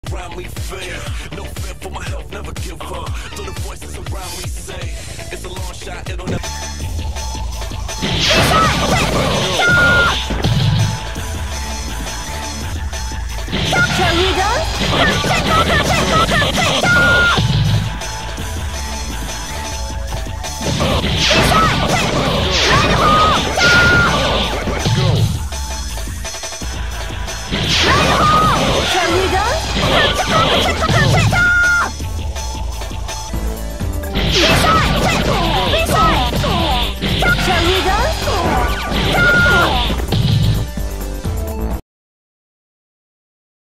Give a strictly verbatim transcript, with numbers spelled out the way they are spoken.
around me fade. No fear for my health, never give up. Though the voices around me say it's a long shot, it'll never.